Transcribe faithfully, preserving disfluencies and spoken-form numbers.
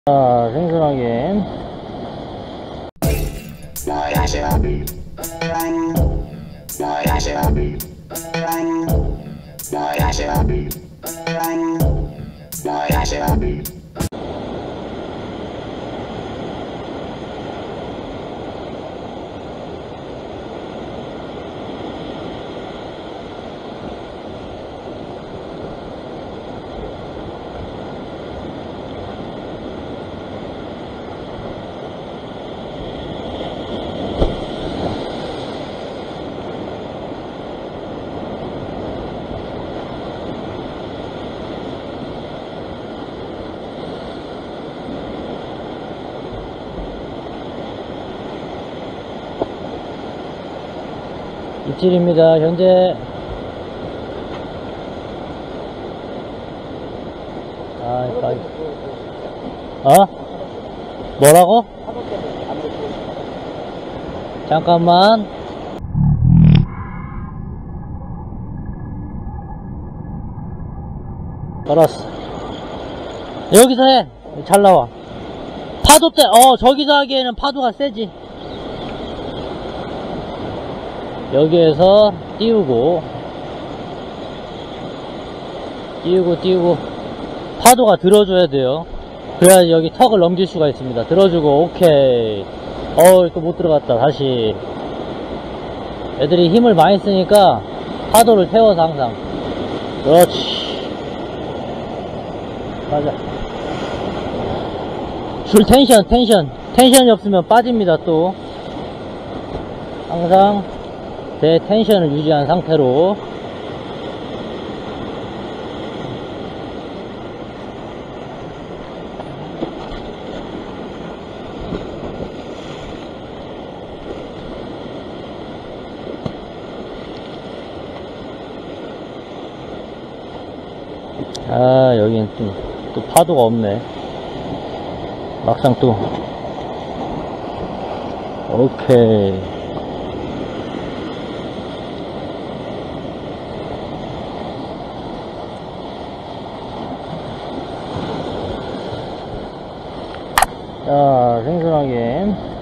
자, 생선하게. 입질입니다. 현재 아, 빠이. 어? 뭐라고? 잠깐만. 걸었어. 여기서 해. 잘 나와. 파도 때, 어, 저기서 하기에는 파도가 세지. 여기에서 띄우고 띄우고 띄우고 파도가 들어줘야 돼요. 그래야 여기 턱을 넘길 수가 있습니다. 들어주고 오케이. 어우, 또 못 들어갔다. 다시. 애들이 힘을 많이 쓰니까 파도를 태워서 항상. 그렇지. 맞아. 줄 텐션 텐션 텐션이 없으면 빠집니다. 또 항상 제 텐션을 유지한 상태로. 아, 여긴 또, 또 파도가 없네. 막상 또 오케이. 자, 생선하게.